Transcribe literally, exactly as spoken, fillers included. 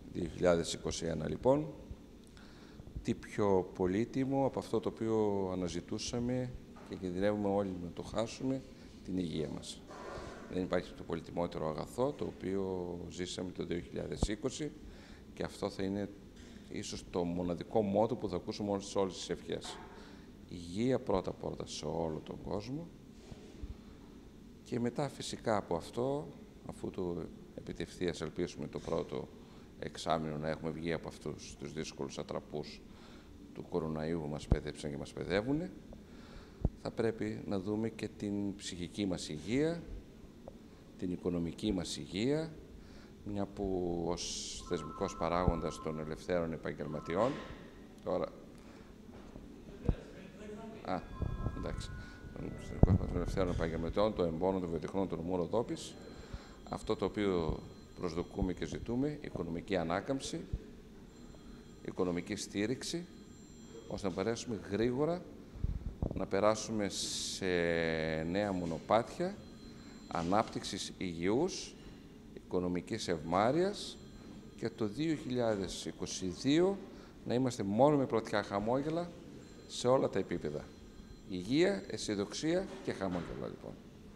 δύο χιλιάδες είκοσι ένα, λοιπόν, τι πιο πολύτιμο από αυτό το οποίο αναζητούσαμε και κινδυνεύουμε όλοι να το χάσουμε, την υγεία μας. Δεν υπάρχει το πολυτιμότερο αγαθό το οποίο ζήσαμε το δύο χιλιάδες είκοσι και αυτό θα είναι ίσως το μοναδικό μότο που θα ακούσουμε όλες, όλες τις ευχές. Υγεία πρώτα-πρώτα σε όλο τον κόσμο και μετά φυσικά από αυτό, αφού το επιτευχθεί, ας ελπίσουμε το πρώτο εξάμηνο να έχουμε βγει από αυτούς τους δύσκολους ατραπούς του κοροναϊού που μας παιδέψαν και μας παιδεύουν, θα πρέπει να δούμε και την ψυχική μας υγεία, την οικονομική μας υγεία, μια που ως θεσμικός παράγοντας των ελευθέρων επαγγελματιών, τώρα... Α, εντάξει. Των ελευθέρων επαγγελματιών, των εμπόρων, των βιοτεχνών, των ομόρων δόπης, αυτό το οποίο προσδοκούμε και ζητούμε, οικονομική ανάκαμψη, οικονομική στήριξη, ώστε να μπορέσουμε γρήγορα να περάσουμε σε νέα μονοπάτια ανάπτυξης υγιούς, οικονομικής ευμάρειας και το δύο χιλιάδες είκοσι δύο να είμαστε μόνο με πρωτιά χαμόγελα σε όλα τα επίπεδα. Υγεία, αισιοδοξία και χαμόγελα, λοιπόν.